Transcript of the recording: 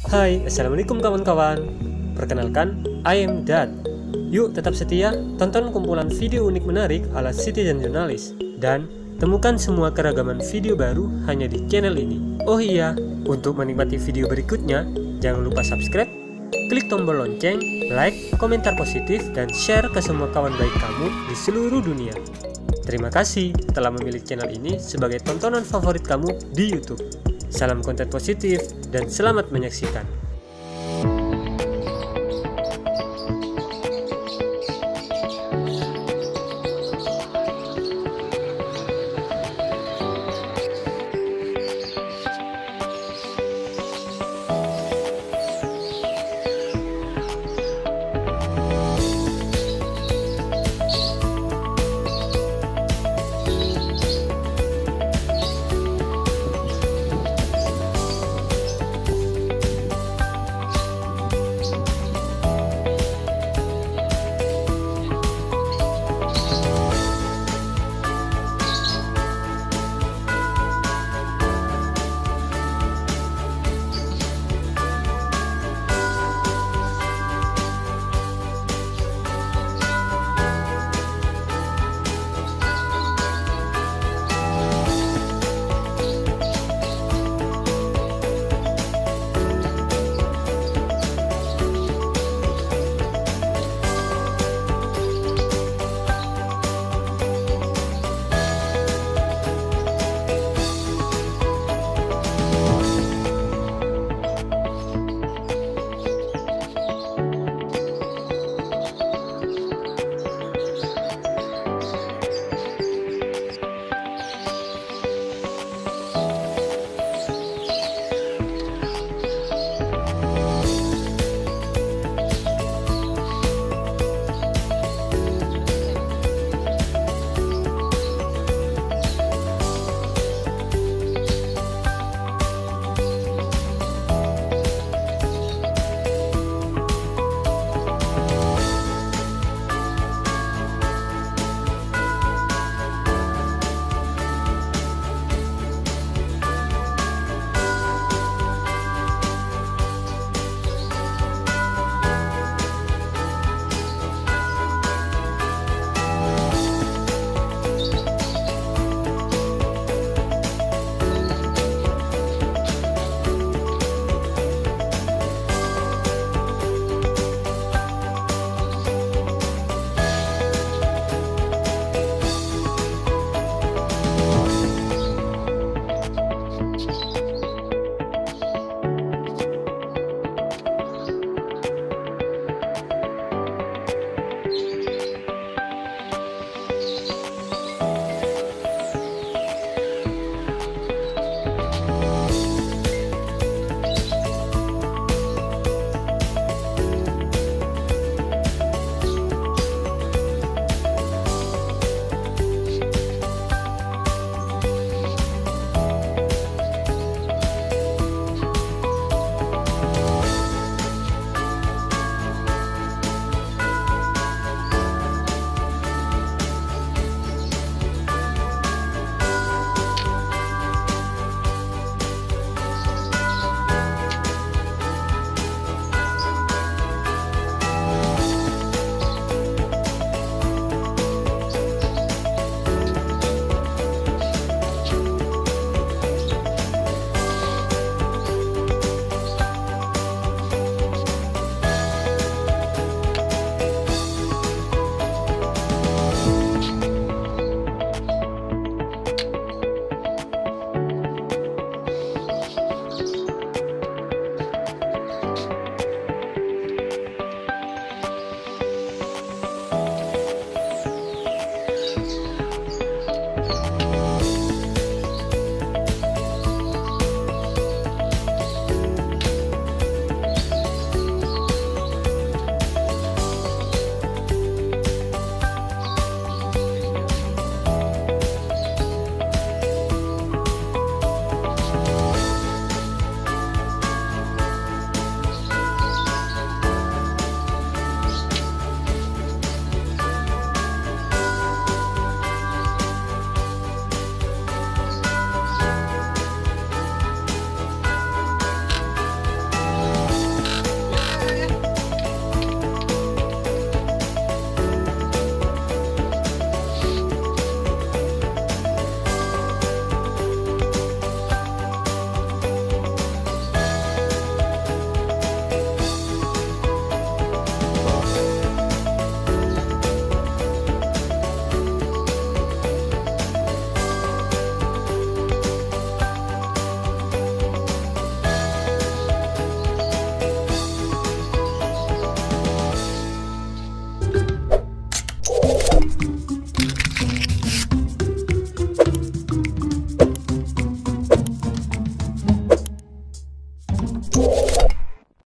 Hai, Assalamualaikum kawan-kawan. Perkenalkan, I am Dad. Yuk tetap setia, tonton kumpulan video unik menarik ala Citizen Journalist. Dan temukan semua keragaman video baru hanya di channel ini. Oh iya, untuk menikmati video berikutnya, jangan lupa subscribe, klik tombol lonceng, like, komentar positif, dan share ke semua kawan baik kamu di seluruh dunia. Terima kasih telah memilih channel ini sebagai tontonan favorit kamu di YouTube. Salam konten positif dan selamat menyaksikan.